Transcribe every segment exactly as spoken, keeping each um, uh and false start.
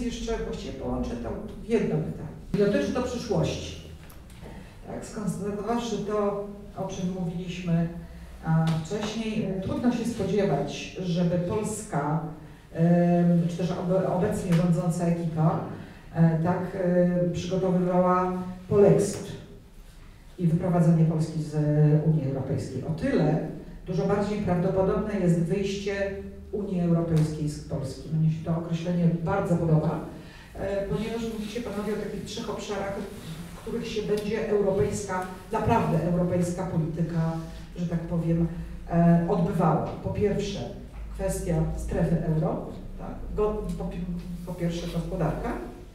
jeszcze, właściwie połączę to w jedno pytanie. I dotyczy to przyszłości. Tak, skonstatowawszy to, o czym mówiliśmy a, wcześniej, trudno się spodziewać, żeby Polska, czy też obecnie rządząca ekipa, tak przygotowywała polexit i wyprowadzenie Polski z Unii Europejskiej. O tyle dużo bardziej prawdopodobne jest wyjście Unii Europejskiej z Polski. Mnie się to określenie bardzo podoba, ponieważ mówicie panowie o takich trzech obszarach, w których się będzie europejska, naprawdę europejska polityka, że tak powiem, odbywała. Po pierwsze kwestia strefy euro, tak? po, po pierwsze gospodarka,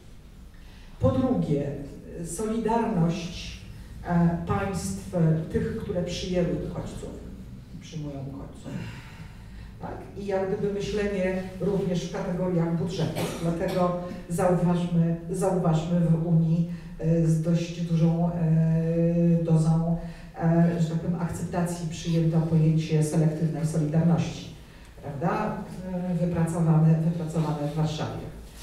po drugie solidarność państw tych, które przyjęły uchodźców, przyjmują uchodźców. Tak? I jak gdyby myślenie również w kategoriach budżetu. Dlatego zauważmy, zauważmy w Unii z dość dużą dozą, że tak powiem, akceptacji przyjęto pojęcie selektywnej solidarności, prawda? Wypracowane, wypracowane w Warszawie.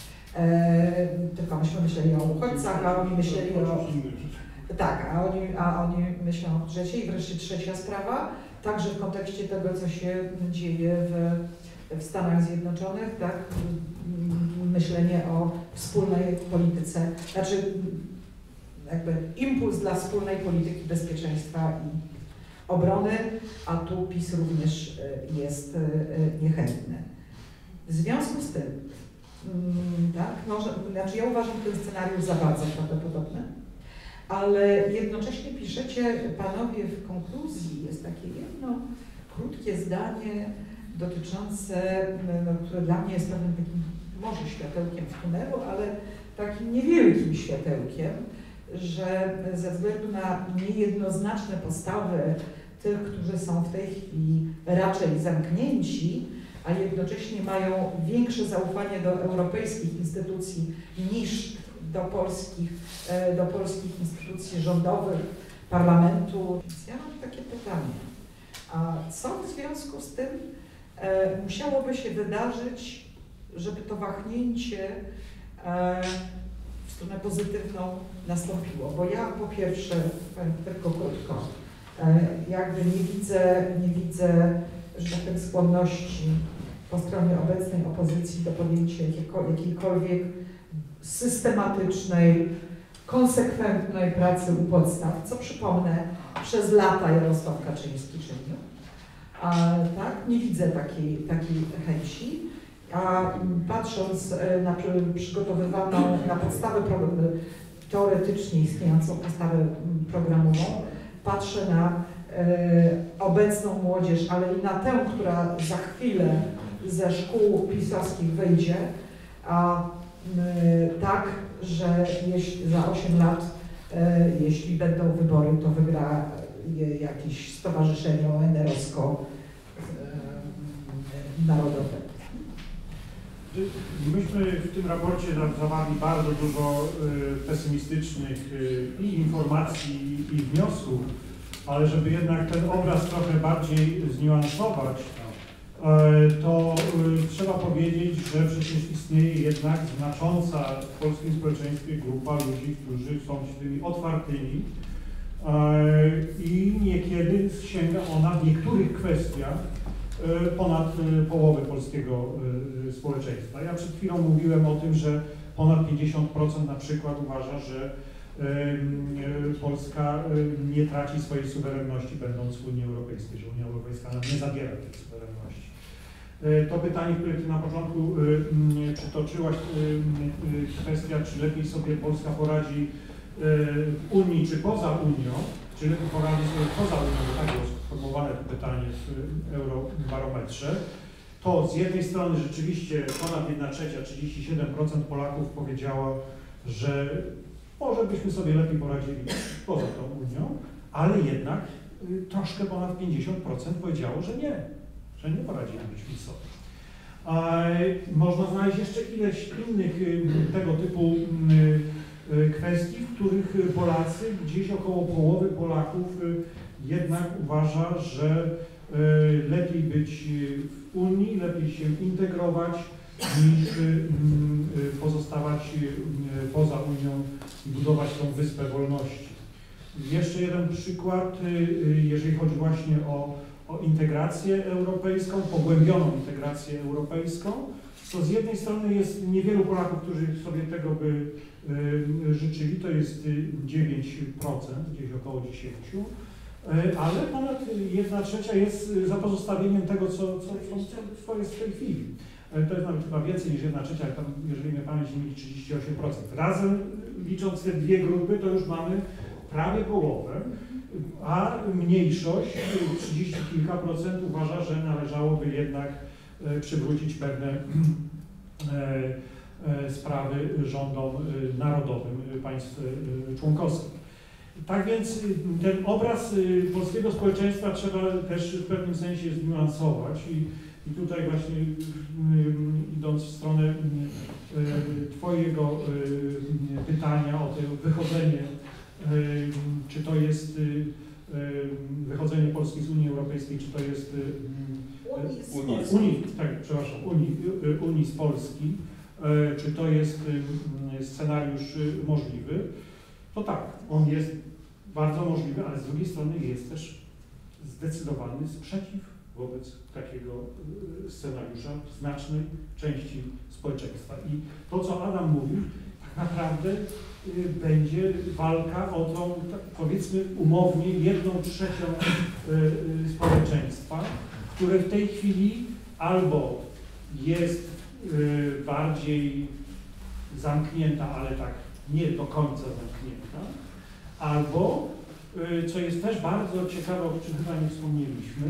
Tylko myśmy myśleli o uchodźcach, a oni myśleli o... Tak, a oni, a oni myślą o budżecie. I wreszcie trzecia sprawa, także w kontekście tego, co się dzieje w, w Stanach Zjednoczonych, tak, myślenie o wspólnej polityce, znaczy jakby impuls dla wspólnej polityki bezpieczeństwa i obrony, a tu PiS również jest niechętny. W związku z tym, tak, może, znaczy ja uważam ten scenariusz za bardzo prawdopodobny, ale jednocześnie piszecie panowie w konkluzji, jest takie jedno krótkie zdanie dotyczące, no, które dla mnie jest pewnym takim może światełkiem w tunelu, ale takim niewielkim światełkiem, że ze względu na niejednoznaczne postawy tych, którzy są w tej chwili raczej zamknięci, a jednocześnie mają większe zaufanie do europejskich instytucji niż do polskich, do polskich instytucji rządowych, parlamentu. Więc ja mam takie pytanie, a co w związku z tym e, musiałoby się wydarzyć, żeby to wahnięcie e, w stronę pozytywną nastąpiło? Bo ja po pierwsze, tylko krótko, e, jakby nie widzę, nie widzę, że tak powiem, skłonności po stronie obecnej opozycji do podjęcia jakiejkolwiek systematycznej, konsekwentnej pracy u podstaw, co przypomnę, przez lata Jarosław Kaczyński czynił. A, tak, nie widzę takiej, takiej chęci. A patrząc na przygotowywaną na podstawę teoretycznie istniejącą podstawę programową, patrzę na e, obecną młodzież, ale i na tę, która za chwilę ze szkół pisowskich wyjdzie, a tak, że jeśli za osiem lat, e, jeśli będą wybory, to wygra je jakieś stowarzyszenie O N R-owsko-narodowe. Myśmy w tym raporcie zawarli bardzo dużo y, pesymistycznych y, i informacji i wniosków, ale żeby jednak ten obraz trochę bardziej zniuansować, to trzeba powiedzieć, że przecież istnieje jednak znacząca w polskim społeczeństwie grupa ludzi, którzy są tymi otwartymi i niekiedy sięga ona w niektórych kwestiach ponad połowę polskiego społeczeństwa. Ja przed chwilą mówiłem o tym, że ponad pięćdziesiąt procent na przykład uważa, że Polska nie traci swojej suwerenności będąc w Unii Europejskiej, że Unia Europejska nam nie zabiera tej suwerenności. To pytanie, które Ty na początku przytoczyłaś, kwestia, czy lepiej sobie Polska poradzi w Unii, czy poza Unią, czy lepiej poradzi sobie poza Unią, bo tak było sformułowane to pytanie w Eurobarometrze, to z jednej strony rzeczywiście ponad jedna trzecia, trzydzieści siedem procent Polaków powiedziało, że może byśmy sobie lepiej poradzili poza tą Unią, ale jednak troszkę ponad pięćdziesiąt procent powiedziało, że nie, że nie poradzilibyśmy sobie. Można znaleźć jeszcze ileś innych tego typu kwestii, w których Polacy, gdzieś około połowy Polaków jednak uważa, że lepiej być w Unii, lepiej się integrować, niż pozostawać poza Unią i budować tą wyspę wolności. Jeszcze jeden przykład, jeżeli chodzi właśnie o, o integrację europejską, pogłębioną integrację europejską, to z jednej strony jest niewielu Polaków, którzy sobie tego by życzyli, to jest dziewięć procent, gdzieś około dziesięć procent, ale ponad jedna trzecia jest za pozostawieniem tego, co, co, co, co jest w tej chwili. To jest nawet chyba więcej niż jedna trzecia, tam, jeżeli mnie pamięć nie myli, trzydzieści osiem procent. Razem, licząc te dwie grupy, to już mamy prawie połowę, a mniejszość, trzydzieści kilka procent, uważa, że należałoby jednak przywrócić pewne sprawy rządom narodowym państw członkowskich. Tak więc ten obraz polskiego społeczeństwa trzeba też w pewnym sensie zniuansować i, i tutaj właśnie idąc w stronę Twojego pytania o to wychodzenie, czy to jest wychodzenie Polski z Unii Europejskiej, czy to jest Unii, Unii, tak, przepraszam, Unii, Unii z Polski, czy to jest scenariusz możliwy, to tak, on jest bardzo możliwy, ale z drugiej strony jest też zdecydowany sprzeciw wobec takiego scenariusza w znacznej części społeczeństwa. I to, co Adam mówił, tak naprawdę będzie walka o tą, powiedzmy umownie, jedną trzecią społeczeństwa, które w tej chwili albo jest bardziej zamknięta, ale tak nie do końca zamknięta, albo, co jest też bardzo ciekawe, o czym chyba nie wspomnieliśmy,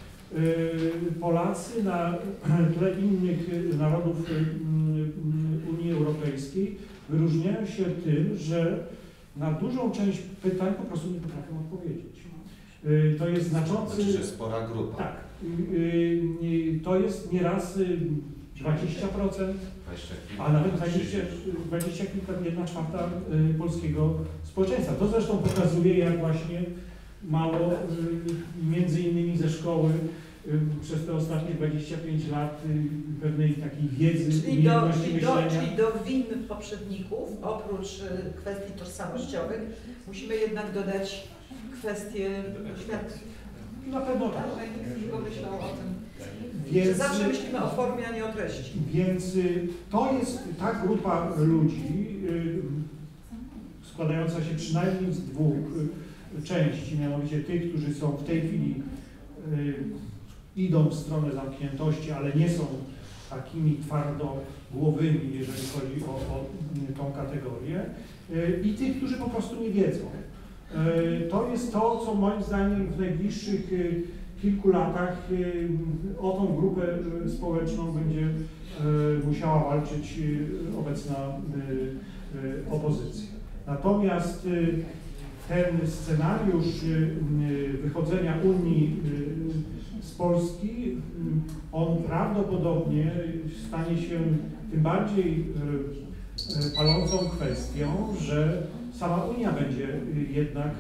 Polacy na tle innych narodów Unii Europejskiej wyróżniają się tym, że na dużą część pytań po prostu nie potrafią odpowiedzieć. To jest znaczący... Znaczy, że spora grupa. Tak. To jest nieraz dwadzieścia procent, a nawet dwadzieścia kilka, jedna czwarta polskiego społeczeństwa. To zresztą pokazuje, jak właśnie mało, między innymi ze szkoły, przez te ostatnie dwadzieścia pięć lat pewnej takiej wiedzy, czyli do, czyli, do, myślenia. czyli do win poprzedników, oprócz kwestii tożsamościowych, musimy jednak dodać kwestie świat. Na pewno tak. Że nikt nie myślał o tym. Więc, że zawsze myślimy o formie, a nie o treści. Więc to jest ta grupa ludzi składająca się przynajmniej z dwóch części, mianowicie tych, którzy są w tej chwili idą w stronę zamkniętości, ale nie są takimi twardogłowymi, jeżeli chodzi o, o tą kategorię, i tych, którzy po prostu nie wiedzą. To jest to, co moim zdaniem w najbliższych kilku latach o tą grupę społeczną będzie musiała walczyć obecna opozycja. Natomiast ten scenariusz wychodzenia Unii z Polski, on prawdopodobnie stanie się tym bardziej palącą kwestią, że sama Unia będzie jednak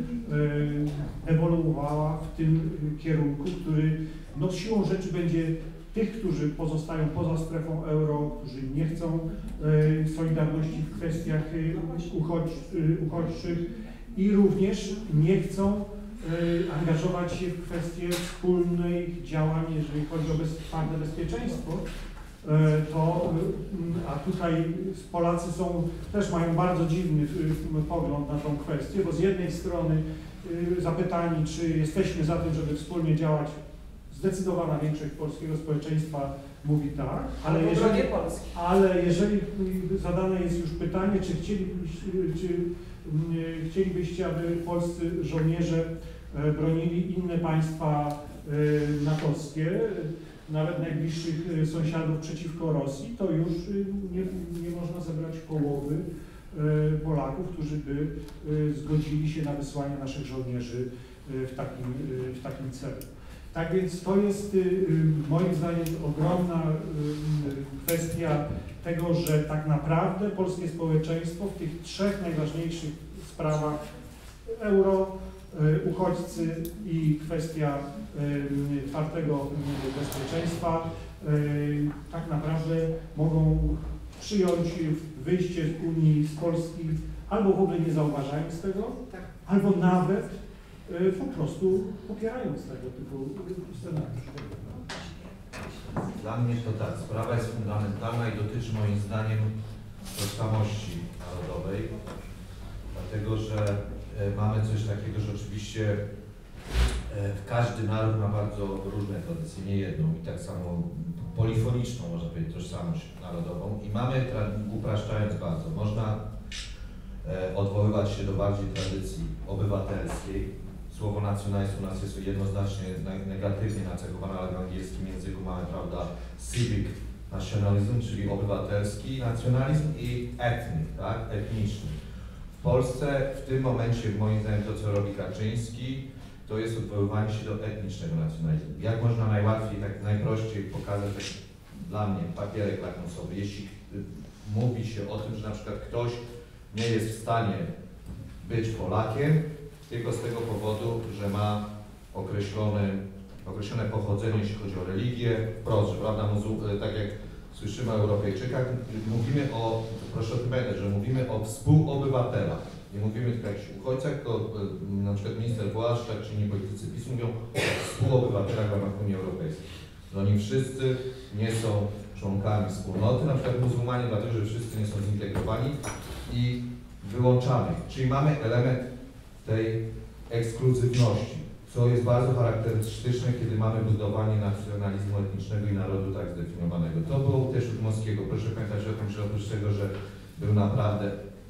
ewoluowała w tym kierunku, który no, siłą rzeczy będzie tych, którzy pozostają poza strefą euro, którzy nie chcą solidarności w kwestiach uchodź, uchodźczych i również nie chcą angażować się w kwestie wspólnych działań, jeżeli chodzi o bez, twarde bezpieczeństwo. To, a tutaj Polacy są, też mają bardzo dziwny pogląd na tą kwestię, bo z jednej strony zapytani, czy jesteśmy za tym, żeby wspólnie działać, zdecydowana większość polskiego społeczeństwa mówi tak, ale jeżeli, ale jeżeli zadane jest już pytanie, czy chcielibyście, czy chcielibyście, aby polscy żołnierze bronili inne państwa natowskie, nawet najbliższych sąsiadów przeciwko Rosji, to już nie, nie można zebrać połowy Polaków, którzy by zgodzili się na wysłanie naszych żołnierzy w takim, w takim celu. Tak więc to jest moim zdaniem ogromna kwestia tego, że tak naprawdę polskie społeczeństwo w tych trzech najważniejszych sprawach euro, uchodźcy i kwestia twardego bezpieczeństwa tak naprawdę mogą przyjąć wyjście z Unii, z Polski, albo w ogóle nie zauważając tego, Tak. albo nawet po prostu popierając tego typu scenariusz. Dla mnie to tak, sprawa jest fundamentalna i dotyczy moim zdaniem tożsamości narodowej, dlatego że e, mamy coś takiego, że oczywiście e, każdy naród ma bardzo różne tradycje, nie jedną i tak samo polifoniczną, można powiedzieć, tożsamość narodową i mamy, upraszczając bardzo, można e, odwoływać się do bardziej tradycji obywatelskiej. Słowo nacjonalizm u nas jest jednoznacznie negatywnie nacechowane, ale w angielskim języku mamy, prawda, civic nationalism, czyli obywatelski nacjonalizm i ethnic, tak, etniczny. W Polsce w tym momencie, moim zdaniem, to co robi Kaczyński, to jest odwoływanie się do etnicznego nacjonalizmu. Jak można najłatwiej, tak najprościej pokazać, tak dla mnie, papierek lakmusowy, jeśli mówi się o tym, że na przykład ktoś nie jest w stanie być Polakiem, tylko z tego powodu, że ma określone, określone pochodzenie, jeśli chodzi o religię, wprost, że, prawda, tak jak słyszymy o Europejczykach, mówimy o, proszę o tym pamiętać, że mówimy o współobywatelach. Nie mówimy tylko o jakichś uchodźcach, tylko na przykład minister Błaszczak czy inni politycy PiS mówią o współobywatelach w ramach Unii Europejskiej. No oni wszyscy nie są członkami wspólnoty, na przykład muzułmanie, dlatego że wszyscy nie są zintegrowani i wyłączamy. Czyli mamy element tej ekskluzywności, co jest bardzo charakterystyczne, kiedy mamy budowanie nacjonalizmu etnicznego i narodu tak zdefiniowanego. To było też u Dmowskiego. Proszę pamiętać o tym, że oprócz tego, że był naprawdę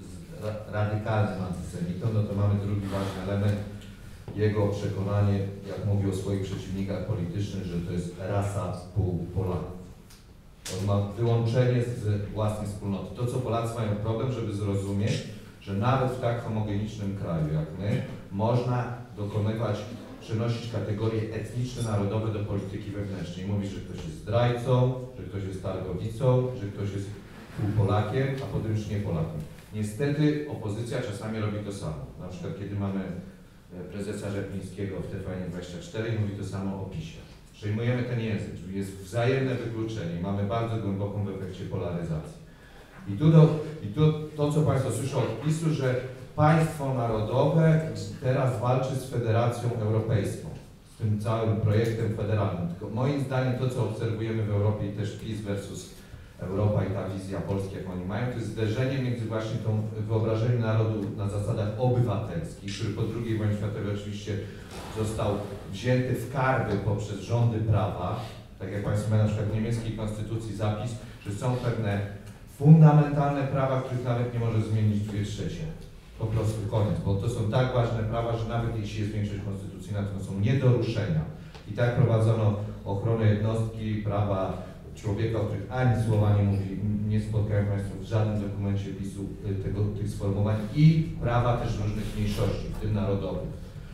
radykalnym antysemitą, no to mamy drugi ważny element, jego przekonanie, jak mówi o swoich przeciwnikach politycznych, że to jest rasa pół Polaków. On ma wyłączenie z własnej wspólnoty. To, co Polacy mają problem, żeby zrozumieć, że nawet w tak homogenicznym kraju jak my można dokonywać, przenosić kategorie etniczne, narodowe do polityki wewnętrznej. Mówić, że ktoś jest zdrajcą, że ktoś jest targowicą, że ktoś jest półpolakiem, a potem już nie Polakiem. Niestety opozycja czasami robi to samo. Na przykład kiedy mamy prezesa Rzeplińskiego w T V N dwadzieścia cztery i mówi to samo o PiSie. Przejmujemy ten język, czyli jest wzajemne wykluczenie. Mamy bardzo głęboką w efekcie polaryzacji. I tu, do, i tu to, co Państwo słyszą od PiSu, że państwo narodowe teraz walczy z Federacją Europejską, z tym całym projektem federalnym. Tylko moim zdaniem to, co obserwujemy w Europie i też PiS versus Europa i ta wizja Polski, jak oni mają, to jest zderzenie między właśnie tą wyobrażeniem narodu na zasadach obywatelskich, który po drugiej wojnie światowej oczywiście został wzięty w karby poprzez rządy prawa. Tak jak Państwo mają na przykład w niemieckiej konstytucji zapis, że są pewne fundamentalne prawa, których nawet nie może zmienić dwie trzecie. Po prostu koniec, bo to są tak ważne prawa, że nawet jeśli jest większość konstytucyjna, to są nie do ruszenia. I tak prowadzono ochronę jednostki, prawa człowieka, o których ani słowa nie mówi, nie spotkają Państwo w żadnym dokumencie PiSu tego, tych sformułowań i prawa też różnych mniejszości, w tym narodowych.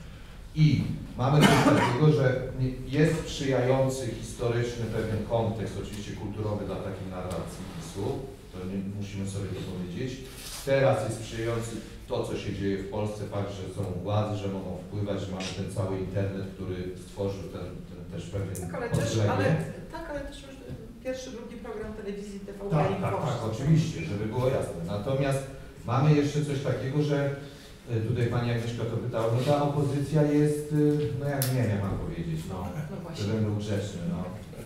I mamy coś takiego, że jest sprzyjający historyczny pewien kontekst, oczywiście kulturowy dla takiej narracji PiSu, to nie, musimy sobie to powiedzieć. Teraz jest sprzyjający to, co się dzieje w Polsce, fakt, że są władze, że mogą wpływać, że mamy ten cały internet, który stworzył ten, ten też pewien tak, ale też, ale, tak, ale też już pierwszy, drugi program telewizji T V P. Tak, tak, tak, oczywiście, żeby było jasne. Natomiast mamy jeszcze coś takiego, że tutaj Pani Agnieszka to pytała, no ta opozycja jest, no jak nie wiem, mam powiedzieć, no, no żebym był grzeczny, no.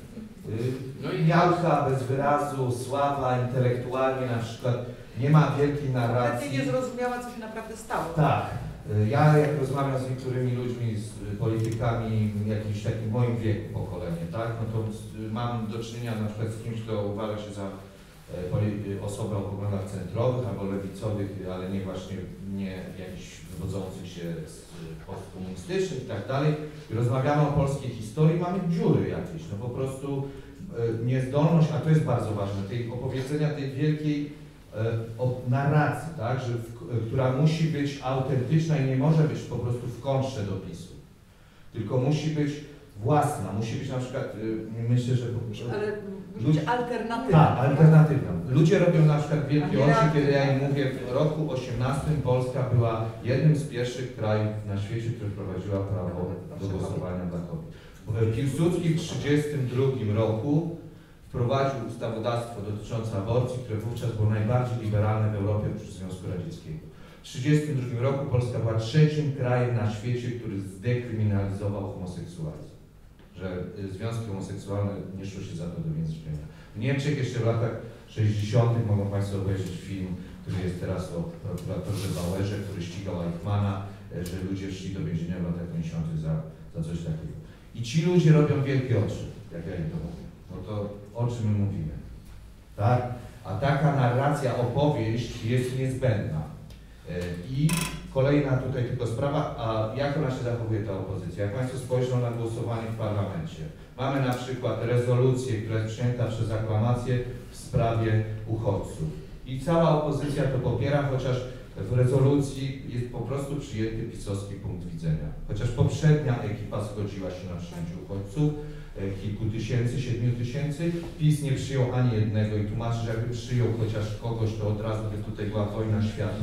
No i miałka, bez wyrazu, sława, intelektualnie na przykład, nie ma wielkiej narracji. Kompletnie nie zrozumiała, co się naprawdę stało. Tak. Ja jak rozmawiam z niektórymi ludźmi, z politykami jakimś takim w moim wieku pokolenie, tak, no to mam do czynienia na przykład z kimś, kto uważa się za osobę o poglądach centrowych albo lewicowych, ale nie właśnie nie jakichś wywodzących się z postkomunistycznych i tak dalej. I rozmawiamy o polskiej historii, mamy dziury jakieś, no po prostu niezdolność, a to jest bardzo ważne, tej opowiedzenia tej wielkiej o narracji, tak, że w, która musi być autentyczna i nie może być po prostu w kontrze do PiSu, tylko musi być własna, musi być na przykład, myślę, że... Ale musi być alternatywna. Tak, alternatywna. Ludzie robią na przykład wielkie A nie oczy, kiedy ja im mówię, w roku osiemnastym Polska była jednym z pierwszych krajów na świecie, które wprowadziła prawo do głosowania dla kobiet. Piłsudski w trzydziestym drugim roku wprowadził ustawodawstwo dotyczące aborcji, które wówczas było najbardziej liberalne w Europie oprócz Związku Radzieckiego. W tysiąc dziewięćset trzydziestym drugim roku Polska była trzecim krajem na świecie, który zdekryminalizował homoseksualizm. Że związki homoseksualne nie szło się za to do więzienia. W Niemczech jeszcze w latach sześćdziesiątych mogą Państwo obejrzeć film, który jest teraz o prokuratorze Bauerze, który ścigał Eichmana, że ludzie szli do więzienia w latach pięćdziesiątych za, za coś takiego. I ci ludzie robią wielkie oczy, jak ja im to mówię. No to o czym my mówimy? Tak? A taka narracja, opowieść jest niezbędna. I kolejna tutaj tylko sprawa, a jak ona się zachowuje ta opozycja? Jak Państwo spojrzą na głosowanie w parlamencie, mamy na przykład rezolucję, która jest przyjęta przez aklamację w sprawie uchodźców. I cała opozycja to popiera, chociaż w rezolucji jest po prostu przyjęty pisowski punkt widzenia. Chociaż poprzednia ekipa zgodziła się na przyjęcie uchodźców, kilku tysięcy, siedmiu tysięcy, PiS nie przyjął ani jednego i tłumaczy, że jakby przyjął chociaż kogoś, to od razu by tutaj była wojna światu.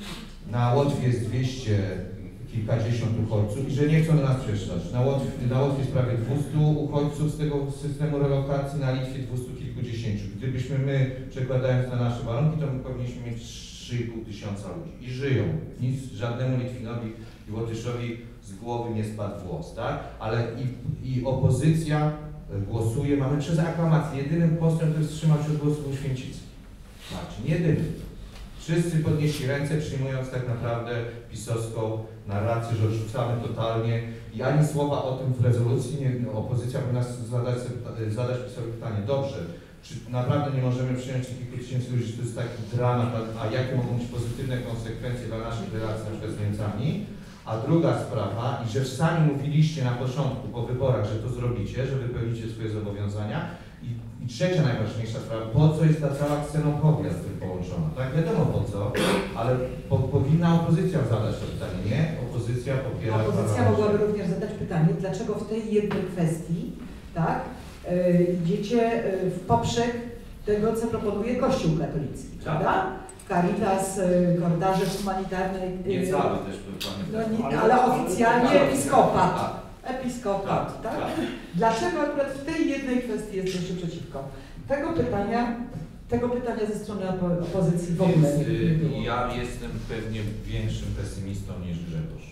Na Łotwie jest dwieście kilkadziesiąt uchodźców i że nie chcą do nas przyjeżdżać. Na Łotwie, na Łotwie jest prawie dwieście uchodźców z tego systemu relokacji, na Litwie dwieście kilkudziesięciu. Gdybyśmy my, przekładając na nasze warunki, to my powinniśmy mieć trzy i pół tysiąca ludzi. I żyją. Nic żadnemu Litwinowi i Łotyszowi z głowy nie spadł włos, tak? Ale i, i opozycja głosuje, mamy przez aklamację. Jedynym posłem, który wstrzymał się od głosu, był Święcicki. Znaczy, jedynym. Wszyscy podnieśli ręce, przyjmując tak naprawdę pisowską narrację, że odrzucamy totalnie i ani słowa o tym w rezolucji. Nie, opozycja powinna zadać, zadać pisowi pytanie, dobrze, czy naprawdę nie możemy przyjąć kilku tysięcy ludzi, że to jest taki dramat, a jakie mogą być pozytywne konsekwencje dla naszych relacji na przykład z Niemcami? A druga sprawa, i że sami mówiliście na początku po wyborach, że to zrobicie, że wypełnicie swoje zobowiązania. I, I trzecia najważniejsza sprawa, po co jest ta cała ksenofobia z tym połączona? Tak, wiadomo po co, ale po, powinna opozycja zadać to pytanie, nie? Opozycja popiera... Opozycja mogłaby również zadać pytanie, dlaczego w tej jednej kwestii, tak, yy, idziecie yy, w poprzek tego, co proponuje Kościół katolicki, prawda? Caritas, yy, kordaże humanitarne... Yy, Nie cały też był no, nie, ale oficjalnie episkopat. Episkopat, tak? tak? Dlaczego akurat w tej jednej kwestii jesteście przeciwko? Tego pytania, tego pytania ze strony opozycji w ogóle nie, nie było. Ja jestem pewnie większym pesymistą niż Grzegorz.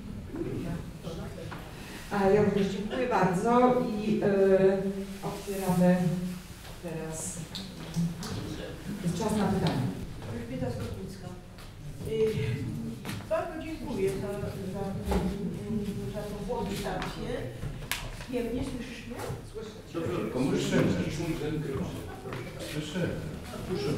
A ja również dziękuję bardzo i yy, otwieramy teraz. Jest czas na pytanie. Elżbieta Skotnicka. Yy, bardzo dziękuję za, za, za tą publikację. Nie wiem, nie słyszysz mnie? Słyszę. Słyszymy. Słyszymy.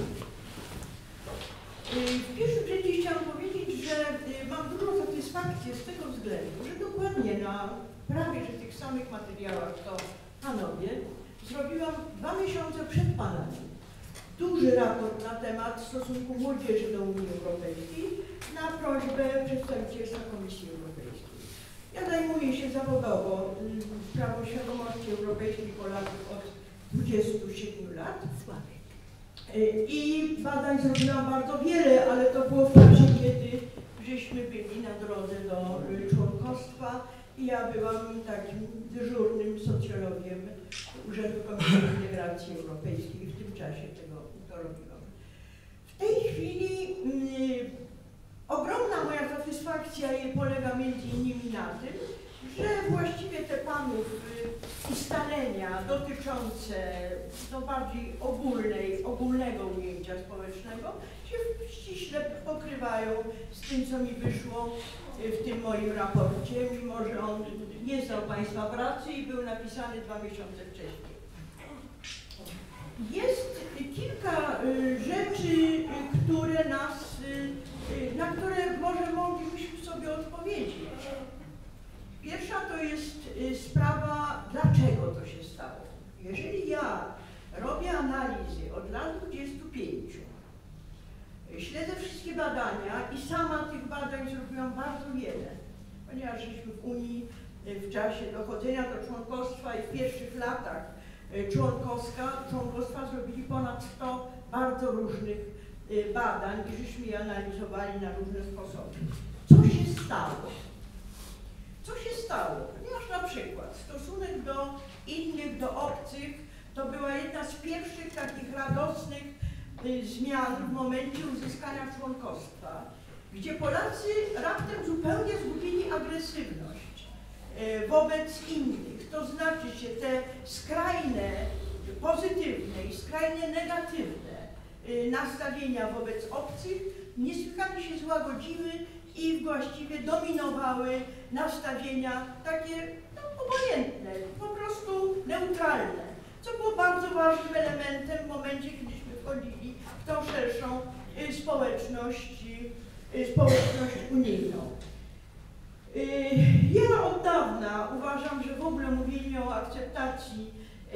W pierwszym rzędzie chciałam powiedzieć, że mam dużą satysfakcję z tego względu, że dokładnie na prawie że tych samych materiałach co panowie zrobiłam dwa miesiące przed panami duży raport na temat stosunku młodzieży do Unii Europejskiej na prośbę przedstawicielstwa Komisji Europejskiej. Ja zajmuję się zawodowo sprawą świadomości europejskiej Polaków od dwudziestu siedmiu lat. I badań zrobiłam bardzo wiele, ale to było w czasie, kiedy żeśmy byli na drodze do członkostwa i ja byłam takim dyżurnym socjologiem Urzędu Komisji Integracji Europejskiej. W tym czasie tego to robiłam. W tej chwili y, ogromna moja satysfakcja polega między innymi na tym, że właściwie te panów y, ustalenia dotyczące no, bardziej ogólnej, ogólnego ujęcia społecznego się ściśle pokrywają z tym, co mi wyszło y, w tym moim raporcie, mimo że on nie znał Państwa pracy i był napisany dwa miesiące wcześniej. Jest kilka y, rzeczy, y, które nas, y, y, na które może moglibyśmy sobie odpowiedzieć. Pierwsza to jest y, sprawa, dlaczego to się stało. Jeżeli ja robię analizy od lat dwudziestu pięciu, y, śledzę wszystkie badania i sama tych badań zrobiłam bardzo wiele, ponieważ żeśmy w Unii w czasie dochodzenia do członkostwa i w pierwszych latach członkowska, członkostwa zrobili ponad sto bardzo różnych badań i żeśmy je analizowali na różne sposoby. Co się stało? Co się stało? Ponieważ na przykład stosunek do innych, do obcych, to była jedna z pierwszych takich radosnych zmian w momencie uzyskania członkostwa, gdzie Polacy raptem zupełnie zgubili agresywność wobec innych, to znaczy się te skrajne pozytywne i skrajnie negatywne nastawienia wobec obcych niesłychanie się złagodziły i właściwie dominowały nastawienia takie no, obojętne, po prostu neutralne, co było bardzo ważnym elementem w momencie, kiedyśmy wchodzili w tą szerszą społeczność, społeczność unijną. Ja od dawna uważam, że w ogóle mówienie o akceptacji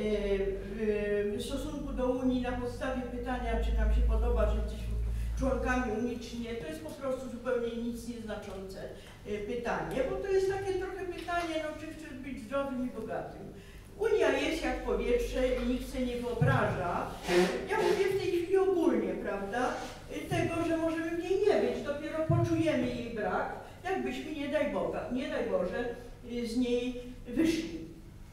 w stosunku do Unii na podstawie pytania, czy nam się podoba, że jesteśmy członkami Unii, czy nie, to jest po prostu zupełnie nic nieznaczące pytanie, bo to jest takie trochę pytanie, no czy chcesz być zdrowym i bogatym. Unia jest jak powietrze i nikt sobie nie wyobraża, ja mówię w tej chwili ogólnie, prawda, tego, że możemy w niej nie być, dopiero poczujemy jej brak, jakbyśmy nie daj Boga, nie daj Boże z niej wyszli.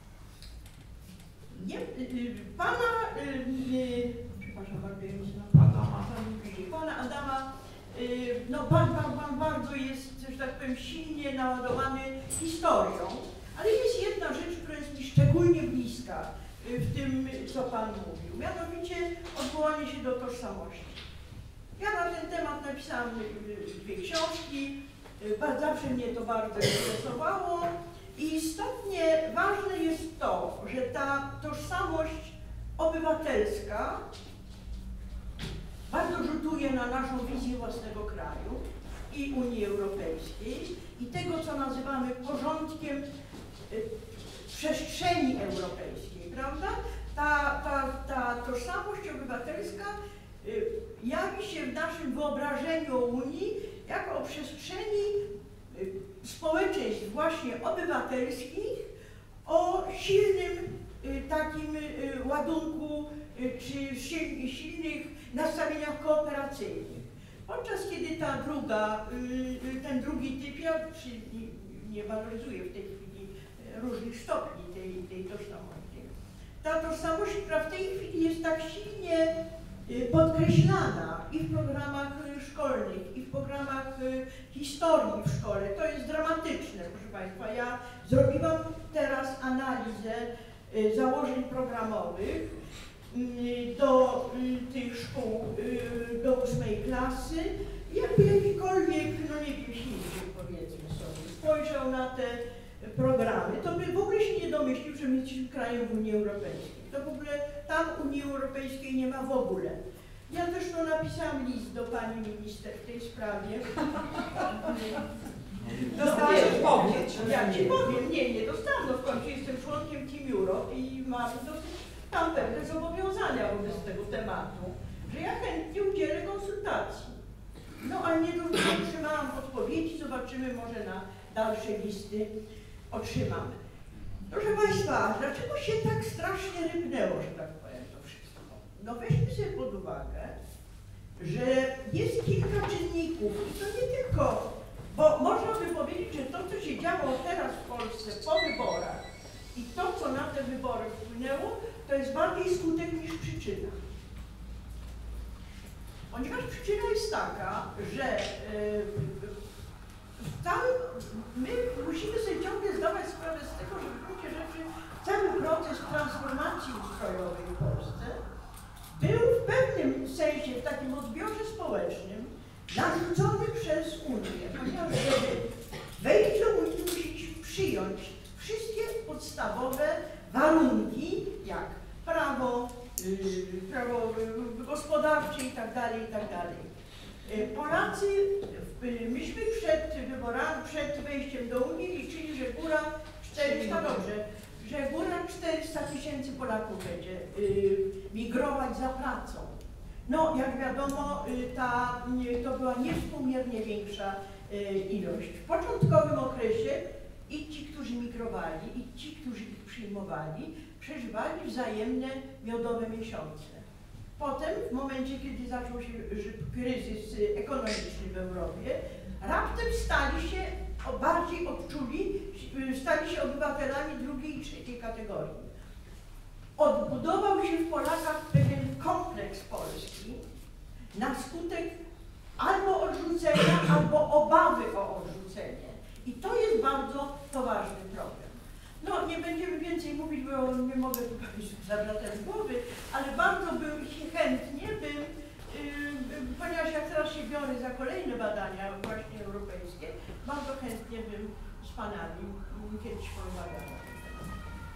Nie, pana, przepraszam bardzo, Adama. Pana Adama, no pan, pan, pan bardzo jest, że tak powiem, silnie naładowany historią, ale jest jedna rzecz, która jest mi szczególnie bliska w tym, co pan mówił, mianowicie odwołanie się do tożsamości. Ja na ten temat napisałam dwie książki, zawsze mnie to bardzo interesowało i istotnie ważne jest to, że ta tożsamość obywatelska bardzo rzutuje na naszą wizję własnego kraju i Unii Europejskiej i tego, co nazywamy porządkiem przestrzeni europejskiej, prawda? Ta, ta, ta tożsamość obywatelska jawi się w naszym wyobrażeniu o Unii jako o przestrzeni społeczeństw właśnie obywatelskich o silnym takim ładunku czy silnych nastawieniach kooperacyjnych. Podczas kiedy ta druga, ten drugi typ, ja nie waloryzuję w tej chwili różnych stopni tej, tej tożsamości. Ta tożsamość, która w tej chwili jest tak silnie podkreślana i w programach szkolnych, i w programach historii w szkole. To jest dramatyczne, proszę Państwa. Ja zrobiłam teraz analizę założeń programowych do tych szkół, do ósmej klasy. Jakby jakikolwiek, no nie wiem, silnik, powiedzmy sobie, spojrzał na te programy, to by w ogóle się nie domyślił, że my jesteśmy krajem w Unii Europejskiej. To w ogóle tam Unii Europejskiej nie ma w ogóle. Ja też no, napisałam list do pani minister w tej sprawie. Dostałaś odpowiedź. Ja ci powiem, nie, nie dostałam, no w końcu jestem członkiem Team Europe i mam dosyć tam pewne zobowiązania wobec tego tematu, że ja chętnie udzielę konsultacji. No ale nie otrzymałam odpowiedzi, zobaczymy, może na dalsze listy otrzymamy. Proszę Państwa, dlaczego się tak strasznie rybnęło, że tak powiem, to wszystko? No weźmy sobie pod uwagę, że jest kilka czynników i to nie tylko, bo można by powiedzieć, że to, co się działo teraz w Polsce po wyborach i to, co na te wybory wpłynęło, to jest bardziej skutek niż przyczyna. Ponieważ przyczyna jest taka, że yy, cały, my musimy sobie ciągle zdawać sprawę z tego, że w gruncie rzeczy cały proces transformacji ustrojowej w Polsce był w pewnym sensie, w takim odbiorze społecznym, narzucony przez Unię, ponieważ żeby wejść do Unii musieliśmy przyjąć wszystkie podstawowe warunki, jak prawo, yy, prawo gospodarcze i tak dalej, i tak dalej. Polacy, myśmy przed wyborami, przed wejściem do Unii liczyli, że góra czterysta, dobrze, że góra czterysta tysięcy Polaków będzie y, migrować za pracą. No, jak wiadomo, y, ta, y, to była niewspółmiernie większa y, ilość. W początkowym okresie i ci, którzy migrowali, i ci, którzy ich przyjmowali, przeżywali wzajemne miodowe miesiące. Potem, w momencie, kiedy zaczął się kryzys ekonomiczny w Europie, raptem stali się, bardziej odczuli, stali się obywatelami drugiej i trzeciej kategorii. Odbudował się w Polakach pewien kompleks polski na skutek albo odrzucenia, albo obawy o odrzucenie. I to jest bardzo poważny problem. No, nie będziemy więcej mówić, bo nie mogę tu Państwu zabrać głowy, ale bardzo bym chętnie bym, yy, ponieważ ja teraz się biorę za kolejne badania właśnie europejskie, bardzo chętnie bym z Panami kiedyś porozmawiała na ten temat.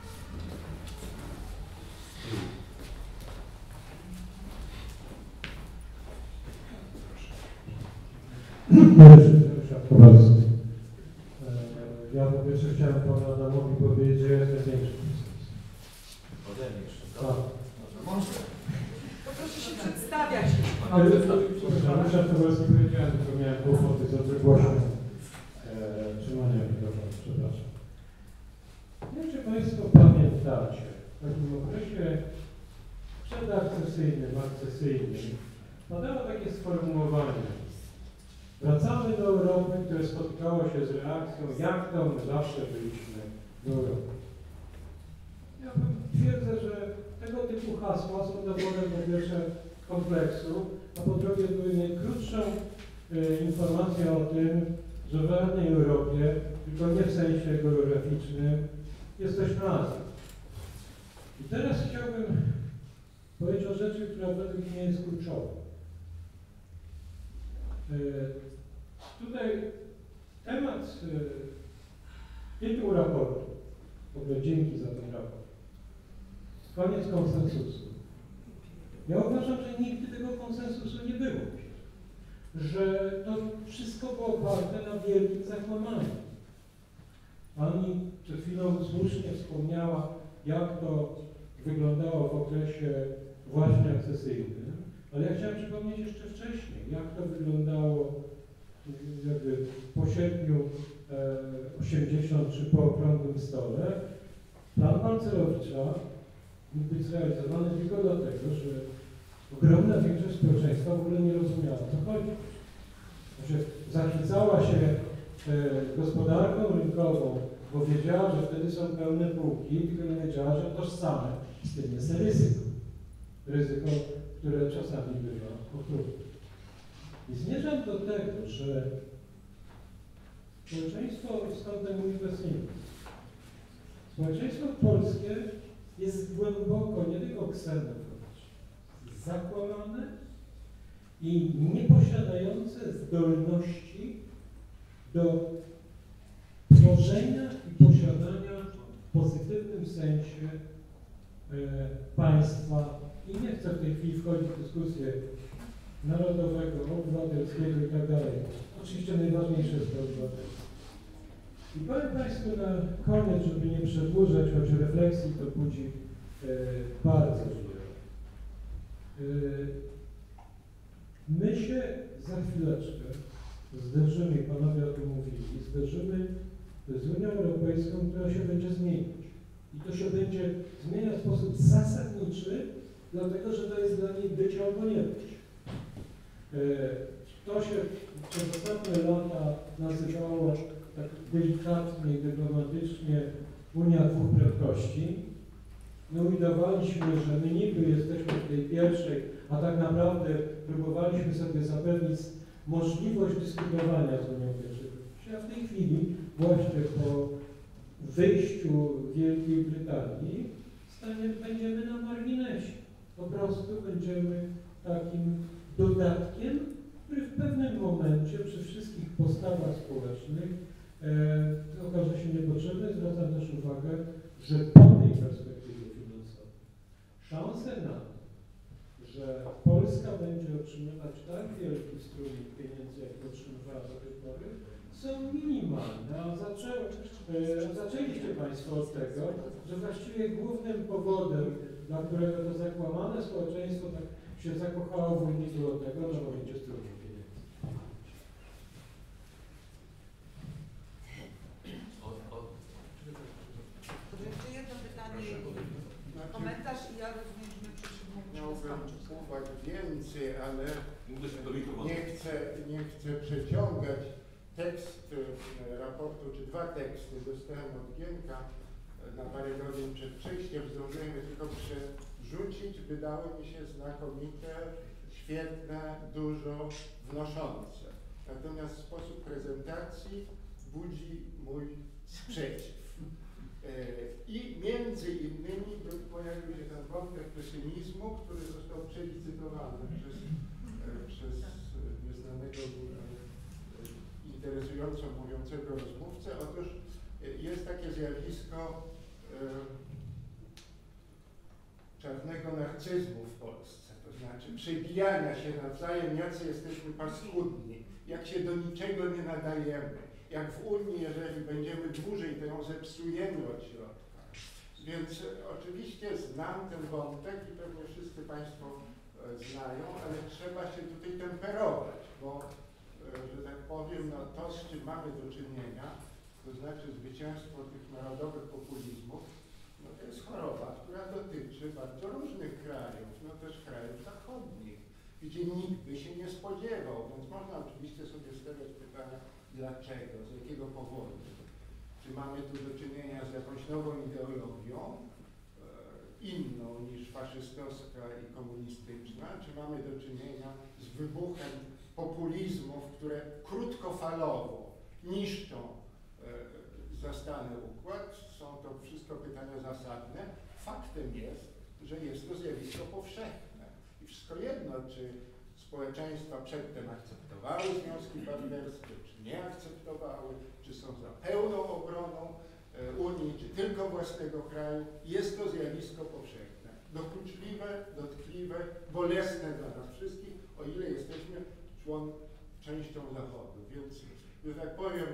Kowalski. Ja po pierwsze chciałem panu Adamowi powiedzieć, że jest największy konsensus. Ode mnie jeszcze. Tak. Może. To proszę się przedstawiać. Ale Ryszard Kowalski powiedziałem, tylko miałem kłopoty z odległością trzymania mikrofonu, przepraszam. Nie wiem, czy Państwo pamiętacie, w takim okresie przedakcesyjnym, akcesyjnym padało takie sformułowanie: wracamy do Europy, które spotkało się z reakcją, jak to my zawsze byliśmy w Europie. Ja twierdzę, że tego typu hasła są dowodem po pierwsze kompleksu, a po drugie były najkrótszą e, informacją o tym, że w realnej Europie, tylko nie w sensie geograficznym, jesteśmy razem. I teraz chciałbym powiedzieć o rzeczy, która według mnie jest kluczowa. E, Tutaj temat, tytuł raportu, w ogóle dzięki za ten raport, koniec konsensusu. Ja uważam, że nigdy tego konsensusu nie było, że to wszystko było oparte na wielkim zakłamaniu. Pani przed chwilą słusznie wspomniała, jak to wyglądało w okresie właśnie akcesyjnym, ale ja chciałem przypomnieć jeszcze wcześniej, jak to wyglądało jakby po sierpniu e, osiemdziesiąt czy po okrągłym stole. Plan Balcerowicza mógł być zrealizowany tylko dlatego, że ogromna większość społeczeństwa w ogóle nie rozumiała, o co chodzi. Znaczy, zachwycała się e, gospodarką rynkową, bo wiedziała, że wtedy są pełne półki, tylko nie wiedziała, że tożsame z tym jest ryzyko. Ryzyko, które czasami bywa okrutne. I zmierzam do tego, że społeczeństwo, skąd mój pesymizm, społeczeństwo polskie jest głęboko, nie tylko ksenofobiczne, zakłamane i nieposiadające zdolności do tworzenia i posiadania w pozytywnym sensie e, państwa. I nie chcę w tej chwili wchodzić w dyskusję narodowego, obywatelskiego i tak dalej. Oczywiście najważniejsze jest to obywatelstwo. I powiem Państwu na koniec, żeby nie przedłużać, choć refleksji to budzi e, bardzo wiele. E, my się za chwileczkę zderzymy, i Panowie o tym mówili, zderzymy z Unią Europejską, która się będzie zmieniać. I to się będzie zmieniać w sposób zasadniczy, dlatego że to jest dla niej być albo nie być. To się przez ostatnie lata nazywało tak delikatnie i dyplomatycznie Unia dwóch prędkości. No udawaliśmy, że my niby jesteśmy w tej pierwszej, a tak naprawdę próbowaliśmy sobie zapewnić możliwość dyskutowania z Unią pierwszej prędkości. A w tej chwili, właśnie po wyjściu Wielkiej Brytanii, stanie, będziemy na marginesie. Po prostu będziemy takim dodatkiem, który w pewnym momencie przy wszystkich postawach społecznych e, okaże się niepotrzebny. Zwracam też uwagę, że po tej perspektywie finansowej szanse na to, że Polska będzie otrzymywać tak wielki strumień pieniędzy, jak otrzymywała do tej pory, są minimalne. A zaczę, e, zaczęliście Państwo od tego, że właściwie głównym powodem, dla którego to zakłamane społeczeństwo tak się zakochało w Unii, było tego, że będzie strumień pieniędzy. Od, od, Znaczy, komentarz i ja rozumiem, że my przyszliśmy miałbym skończyć. uwag więcej, ale Mówię się do mikro. nie chcę, nie chcę przeciągać. Tekst e, raportu, czy dwa teksty dostałem od Gienka e, na parę godzin przed przyjściem, zdążyłem je tylko przerzucić. Wydały mi się znakomite, świetne, dużo wnoszące. Natomiast sposób prezentacji budzi mój sprzeciw. E, I między innymi pojawił się ten wątek pesymizmu, który został przelicytowany przez, e, przez nieznanego e, interesująco mówiącego rozmówcę. Otóż e, jest takie zjawisko e, czarnego narcyzmu w Polsce, to znaczy przebijania się nawzajem, jacy jesteśmy paskudni, jak się do niczego nie nadajemy, jak w Unii, jeżeli będziemy dłużej, to ją zepsujemy od środka. Więc e, oczywiście znam ten wątek i pewnie wszyscy Państwo e, znają, ale trzeba się tutaj temperować, bo, e, że tak powiem, no, to, z czym mamy do czynienia, to znaczy zwycięstwo tych narodowych populizmów, no to jest choroba, która dotyczy bardzo różnych krajów, no też krajów zachodnich, gdzie nikt by się nie spodziewał, więc można oczywiście sobie stawiać pytania, dlaczego, z jakiego powodu. Czy mamy tu do czynienia z jakąś nową ideologią, e, inną niż faszystowska i komunistyczna, czy mamy do czynienia z wybuchem populizmów, które krótkofalowo niszczą e, zastany układ. Są to wszystko pytania zasadne. Faktem jest, że jest to zjawisko powszechne. I wszystko jedno, czy społeczeństwa przedtem akceptowały związki partnerskie, czy nie akceptowały, czy są za pełną obroną e, Unii, czy tylko własnego kraju, jest to zjawisko powszechne. Dokuczliwe, dotkliwe, bolesne dla nas wszystkich, o ile jesteśmy człon, częścią Zachodu. Więc, że tak powiem,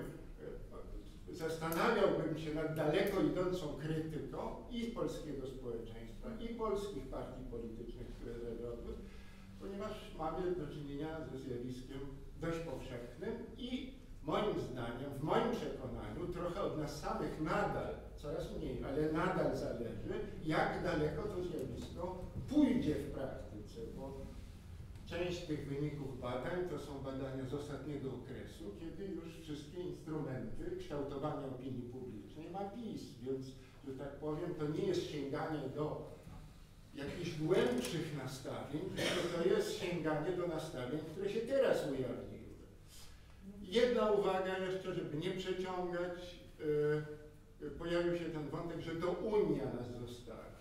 e, zastanawiałbym się nad daleko idącą krytyką i polskiego społeczeństwa, i polskich partii politycznych, które zawiodły, ponieważ mamy do czynienia ze zjawiskiem dość powszechnym i moim zdaniem, w moim przekonaniu, trochę od nas samych nadal, coraz mniej, ale nadal zależy, jak daleko to zjawisko pójdzie w praktyce, bo część tych wyników badań to są badania z ostatniego okresu, kiedy już wszystkie instrumenty kształtowania opinii publicznej ma PiS, więc, że tak powiem, to nie jest sięganie do jakichś głębszych nastawień, tylko to jest sięganie do nastawień, które się teraz ujawniły. Jedna uwaga jeszcze, żeby nie przeciągać, yy, pojawił się ten wątek, że to Unia nas zostawi.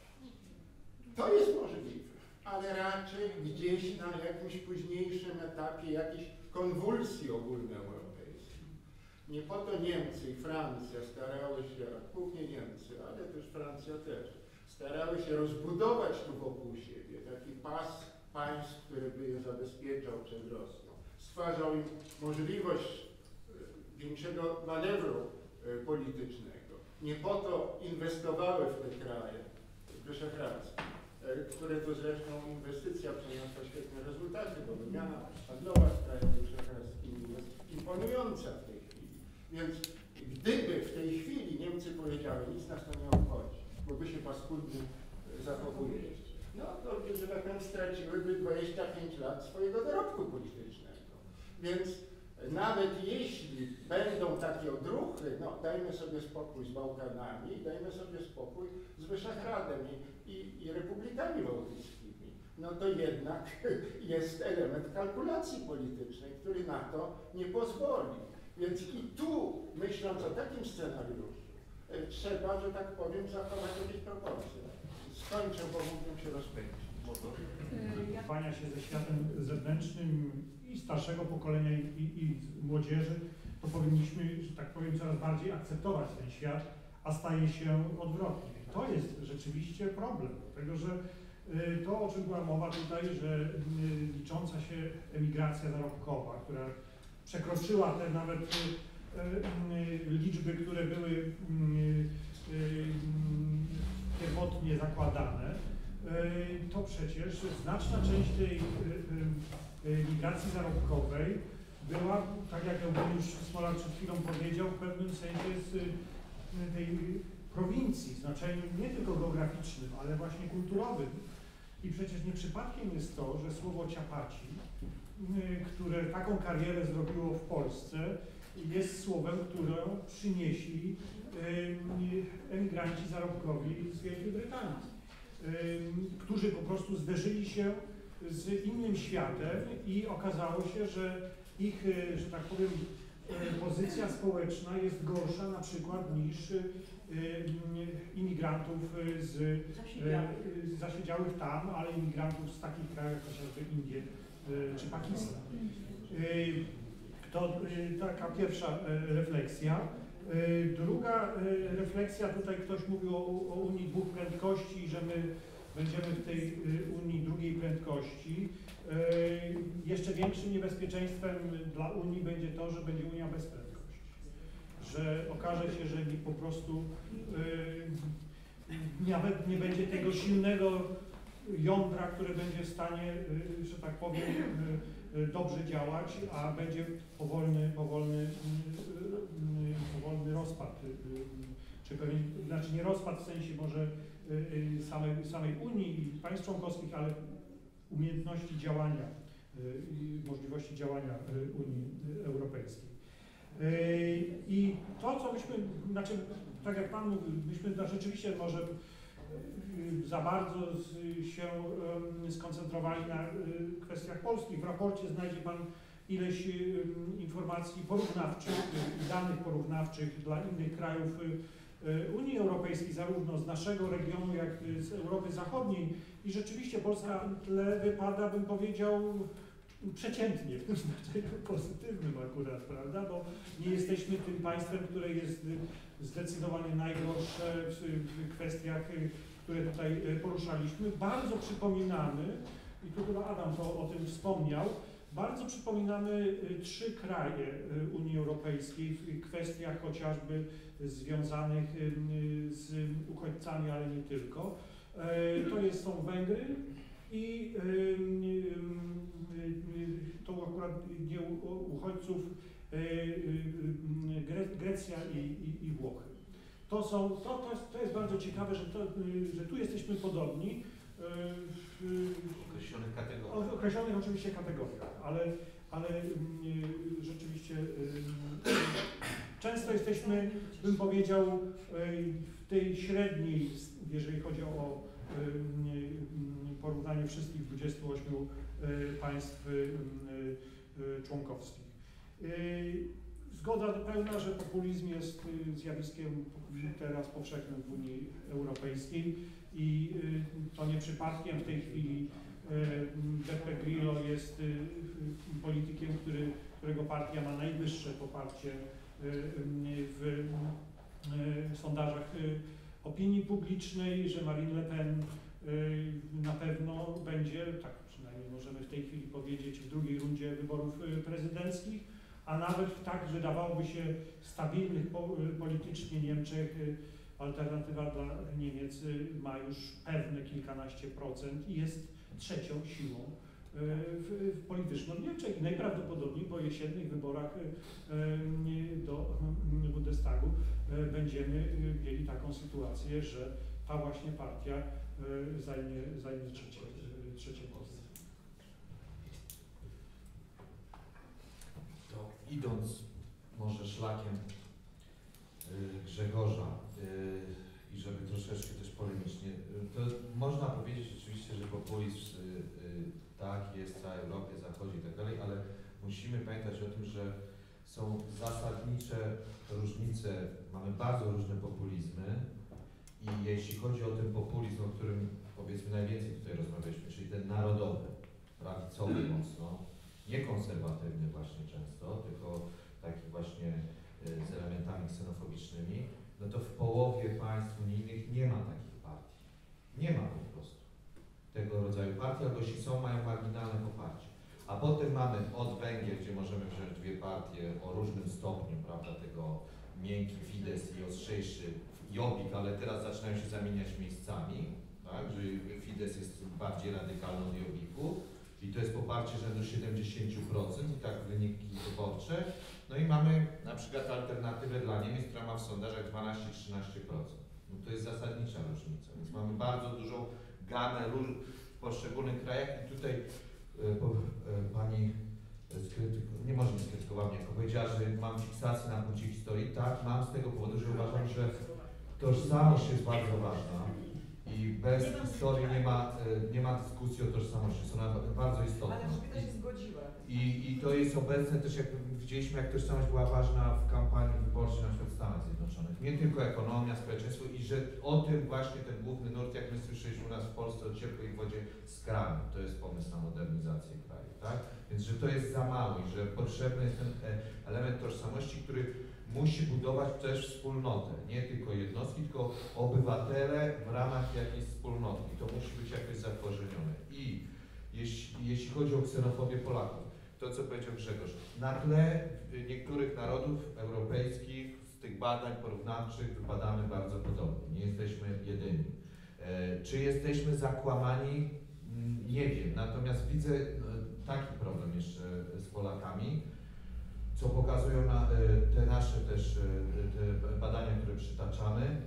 To jest możliwe, ale raczej gdzieś na jakimś późniejszym etapie jakiejś konwulsji ogólnoeuropejskiej. Nie po to Niemcy i Francja starały się, głównie Niemcy, ale też Francja też, starały się rozbudować tu wokół siebie taki pas państw, który by je zabezpieczał przed Rosją. Stwarzał im możliwość większego manewru politycznego. Nie po to inwestowały w te kraje wyszehradzkie, które to zresztą inwestycja przyniosła świetne rezultaty, bo wymiana handlowa z krajami wyszehradzkimi jest imponująca w tej chwili. Więc gdyby w tej chwili Niemcy powiedziały, nic nas to nie obchodzi, bo wy się paskudnie zachowujecie, no to, że tak powiem, straciłyby dwadzieścia pięć lat swojego dorobku politycznego. Więc nawet jeśli będą takie odruchy, no dajmy sobie spokój z Bałkanami, dajmy sobie spokój z Wyszehradem i, i, i republikami bałtyckimi, no to jednak jest element kalkulacji politycznej, który na to nie pozwoli. Więc i tu, myśląc o takim scenariuszu, trzeba, że tak powiem, zachować jakieś proporcje. Skończę, bo mógłbym się rozpędzić. Spotkania się ze światem zewnętrznym i starszego pokolenia i, i, i młodzieży, to powinniśmy, że tak powiem, coraz bardziej akceptować ten świat, a staje się odwrotnie. To jest rzeczywiście problem, dlatego że y, to, o czym była mowa tutaj, że y, licząca się emigracja zarobkowa, która przekroczyła te nawet y, y, liczby, które były y, y, pierwotnie zakładane, to przecież znaczna część tej migracji zarobkowej była, tak jak Eugeniusz Smolar przed chwilą powiedział, w pewnym sensie z tej prowincji w znaczeniu nie tylko geograficznym, ale właśnie kulturowym. I przecież nie przypadkiem jest to, że słowo ciapaci, które taką karierę zrobiło w Polsce, jest słowem, które przynieśli emigranci zarobkowi z Wielkiej Brytanii, którzy po prostu zderzyli się z innym światem i okazało się, że ich, że tak powiem, pozycja społeczna jest gorsza na przykład niż imigrantów z zasiedziałych tam, ale imigrantów z takich krajów jak chociażby Indie czy Pakistan. To taka pierwsza refleksja. Druga refleksja, tutaj ktoś mówił o, o Unii dwóch prędkości i że my będziemy w tej Unii drugiej prędkości. Jeszcze większym niebezpieczeństwem dla Unii będzie to, że będzie Unia bez prędkości. Że okaże się, że po prostu nawet nie będzie tego silnego jądra, które będzie w stanie, że tak powiem, dobrze działać, a będzie powolny, powolny, powolny rozpad, czy pewien, znaczy nie rozpad w sensie może samej, samej Unii i państw członkowskich, ale umiejętności działania i możliwości działania Unii Europejskiej. I to, co myśmy, znaczy, tak jak Pan mówił, myśmy no, rzeczywiście może za bardzo się skoncentrowali na kwestiach polskich. W raporcie znajdzie Pan ileś informacji porównawczych i danych porównawczych dla innych krajów Unii Europejskiej, zarówno z naszego regionu, jak i z Europy Zachodniej. I rzeczywiście Polska na tle wypada, bym powiedział, przeciętnie, w znaczeniu pozytywnym akurat, prawda? Bo nie jesteśmy tym państwem, które jest zdecydowanie najgorsze w, w kwestiach, które tutaj poruszaliśmy. Bardzo przypominamy, i tu chyba Adam to o tym wspomniał, bardzo przypominamy trzy kraje Unii Europejskiej w kwestiach chociażby związanych z uchodźcami, ale nie tylko. To jest, są Węgry i to akurat nie uchodźców Gre Grecja i, i, i Włochy. To, są, to, to, jest, to jest bardzo ciekawe, że, to, że tu jesteśmy podobni. W określonych kategoriach. określonych oczywiście kategoriach, ale, ale rzeczywiście często jesteśmy, bym powiedział, w tej średniej, jeżeli chodzi o porównanie wszystkich dwudziestu ośmiu państw członkowskich. Zgoda pełna, że populizm jest zjawiskiem teraz powszechnym w Unii Europejskiej i to nie przypadkiem w tej chwili Beppe Grillo jest politykiem, który, którego partia ma najwyższe poparcie w sondażach opinii publicznej, że Marine Le Pen na pewno będzie, tak przynajmniej możemy w tej chwili powiedzieć, w drugiej rundzie wyborów prezydenckich, a nawet w tak wydawałoby się stabilnych politycznie Niemczech alternatywa dla Niemiec ma już pewne kilkanaście procent i jest trzecią siłą polityczną w Niemczech i najprawdopodobniej po jesiennych wyborach do Bundestagu będziemy mieli taką sytuację, że ta właśnie partia zajmie, zajmie trzecie, trzecie pozycję. To idąc może szlakiem Grzegorza i żeby troszeczkę też polemicznie, to można powiedzieć oczywiście, że populizm tak jest w całej Europie, Zachodzie i tak dalej, ale musimy pamiętać o tym, że są zasadnicze różnice, mamy bardzo różne populizmy i jeśli chodzi o ten populizm, o którym powiedzmy najwięcej tutaj rozmawialiśmy, czyli ten narodowy, prawicowy mocno, nie konserwatywny właśnie często, tylko taki właśnie z elementami ksenofobicznymi, no to w połowie państw unijnych nie ma takich partii. Nie ma po prostu tego rodzaju partii, albo jeśli są, mają marginalne poparcie. A potem mamy od Węgier, gdzie możemy wziąć dwie partie o różnym stopniu, prawda, tego miękki Fidesz i ostrzejszy Jobbik, ale teraz zaczynają się zamieniać miejscami, tak, że Fidesz jest bardziej radykalny od Jobbiku i to jest poparcie rzędu siedemdziesiąt procent i tak wyniki wyborcze. No i mamy na przykład alternatywę dla Niemiec, która ma w sondażach dwanaście do trzynastu procent. No to jest zasadnicza różnica, więc mamy bardzo dużą gamę róż w poszczególnych krajach i tutaj e, po, e, pani skrytyko, nie może nie skrytykowała mnie, powiedziała, że mam fiksację na punkcie historii. Tak, mam z tego powodu, że uważam, że tożsamość jest bardzo ważna i bez historii nie ma, nie ma dyskusji o tożsamości, jest ona bardzo istotna. Ale Elżbieta się zgodziła. I, I to jest obecne też, jak widzieliśmy, jak tożsamość była ważna w kampanii wyborczej na przykład w Stanach Zjednoczonych. Nie tylko ekonomia, społeczeństwo i że o tym właśnie ten główny nurt, jak my słyszeliśmy u nas w Polsce o ciepłej wodzie z kranu, to jest pomysł na modernizację kraju, tak? Więc że to jest za mało i że potrzebny jest ten element tożsamości, który musi budować też wspólnotę, nie tylko jednostki, tylko obywatele w ramach jakiejś wspólnoty. To musi być jakoś zakorzenione. I jeśli, jeśli chodzi o ksenofobię Polaków, to co powiedział Grzegorz, na tle niektórych narodów europejskich z tych badań porównawczych wypadamy bardzo podobnie, nie jesteśmy jedyni. E, czy jesteśmy zakłamani? Nie wiem, natomiast widzę taki problem jeszcze z Polakami, co pokazują na, te nasze też te badania, które przytaczamy.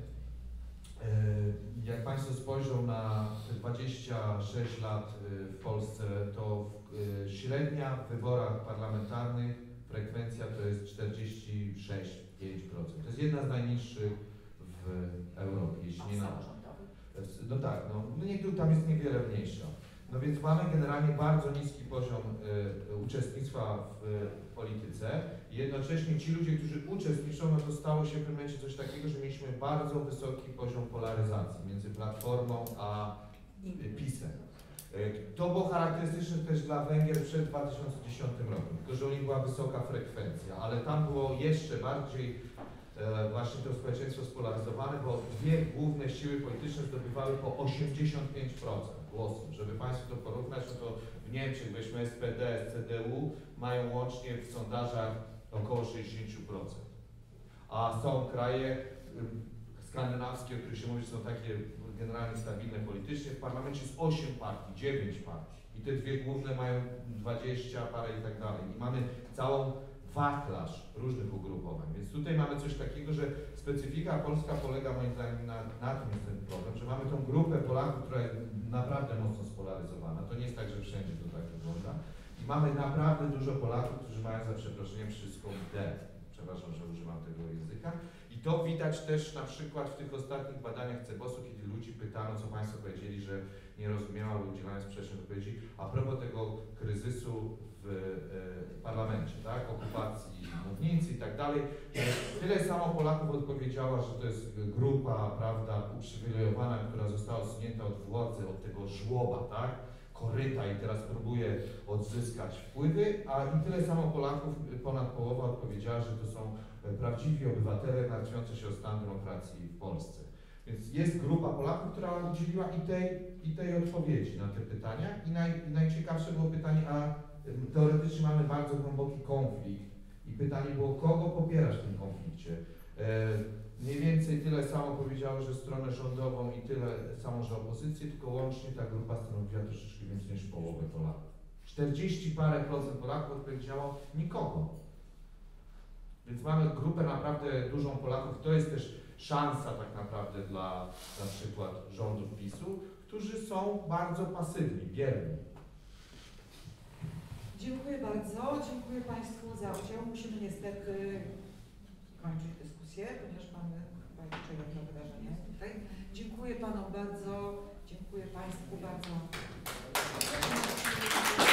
Jak Państwo spojrzą na te dwadzieścia sześć lat w Polsce, to średnia w wyborach parlamentarnych frekwencja to jest czterdzieści sześć przecinek pięć procent. To jest jedna z najniższych w Europie, jeśli nie na... No tak, no, no niektórych tam jest niewiele mniejsza. No więc mamy generalnie bardzo niski poziom y, uczestnictwa w y, polityce i jednocześnie ci ludzie, którzy uczestniczą, no to stało się w pewnym momencie coś takiego, że mieliśmy bardzo wysoki poziom polaryzacji między Platformą a y, PiS-em. Y, to było charakterystyczne też dla Węgier przed dwa tysiące dziesiątym rokiem, tylko że u nich była wysoka frekwencja, ale tam było jeszcze bardziej właśnie to społeczeństwo spolaryzowane, bo dwie główne siły polityczne zdobywały po osiemdziesiąt pięć procent głosów. Żeby Państwu to porównać, no to w Niemczech, weźmy S P D, C D U, mają łącznie w sondażach około sześćdziesiąt procent. A są kraje skandynawskie, o których się mówi, że są takie generalnie stabilne politycznie. W parlamencie jest osiem partii, dziewięć partii. I te dwie główne mają dwadzieścia parę i tak dalej. I mamy całą wachlarz różnych ugrupowań. Więc tutaj mamy coś takiego, że specyfika polska polega moim zdaniem na, na tym jest ten problem, że mamy tą grupę Polaków, która jest naprawdę mocno spolaryzowana. To nie jest tak, że wszędzie to tak wygląda. I mamy naprawdę dużo Polaków, którzy mają za przeproszeniem wszystko D. Przepraszam, że używam tego języka. I to widać też na przykład w tych ostatnich badaniach Cebosu, kiedy ludzi pytano, co Państwo powiedzieli, że nie rozumieją, udzielając sprzecznych odpowiedzi, a propos tego kryzysu w e, parlamencie, tak, okupacji mównicy i tak dalej. Tyle samo Polaków odpowiedziała, że to jest grupa, prawda, uprzywilejowana, która została odsunięta od władzy, od tego żłoba, tak, koryta i teraz próbuje odzyskać wpływy, a i tyle samo Polaków, ponad połowa odpowiedziała, że to są prawdziwi obywatele martwiący się o stan demokracji w Polsce. Więc jest grupa Polaków, która udzieliła i tej, i tej odpowiedzi na te pytania. I, naj, i najciekawsze było pytanie, a teoretycznie mamy bardzo głęboki konflikt. I pytanie było, kogo popierasz w tym konflikcie? E, mniej więcej tyle samo powiedziało, że stronę rządową i tyle samo, że opozycję, tylko łącznie ta grupa stanowiła troszeczkę więcej niż połowę Polaków. czterdzieści parę procent Polaków odpowiedziało nikogo. Więc mamy grupę naprawdę dużą Polaków. To jest też szansa tak naprawdę dla na przykład rządów PiSu, którzy są bardzo pasywni, bierni. Dziękuję bardzo. Dziękuję Państwu za udział. Musimy niestety kończyć dyskusję, ponieważ mamy chyba jeszcze jedno wydarzenie tutaj. Dziękuję Panom bardzo. Dziękuję Państwu bardzo.